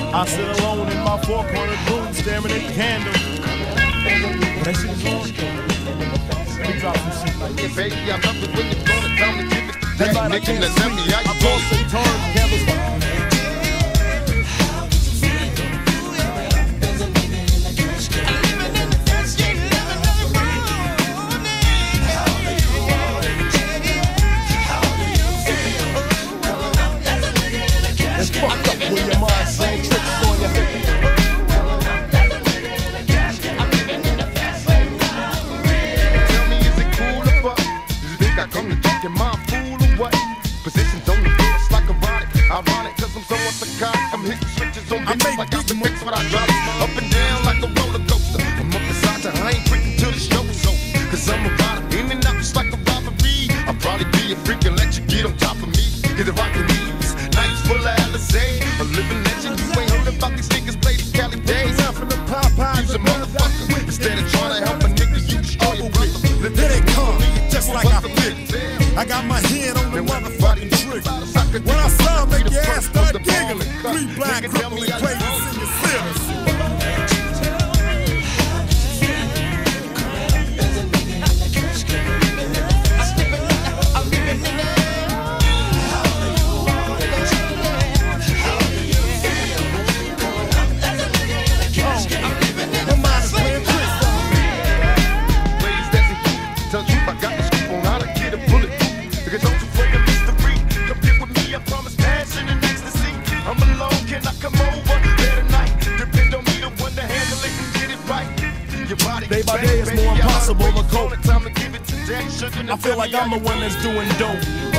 I sit alone in my four-cornered room staring at candles. That shit is on. Let me drop some shit like this. Yeah, baby, I love it when you're gonna tell me give it to That that night I nigga can't that tell me how sleep. I you toss and turn, candles. It's fucked up when your mind playing tricks on your head. Tell me, is it cool or what? Do you think I come to check your mind, fool or what? Positions on the floor, it's like erotic. Ironic, cause I'm so psychotic. I'm hitting switches on bitches like I'm the fix what I drop. Up and down like a roller coaster. I'm up beside you, I ain't freaking till the show's over. Cause I'm a rider, in and out just like a robbery. I'll probably be a freak and let you get on top of me. Get the rockin' knees, nights full of Alizé. A living legend, you ain't heard about these niggas play the Cali days. From the Popeyes, Use a motherfucker, instead of trying to help a nigga, you destroy your brother. here they come, just like I figured. I got my head on the motherfucking trigger. When I saw make your ass start giggling. 3 black crippling crazies in your feelings. Day by day it's more impossible to cope. I feel like I'm the one that's doing dope.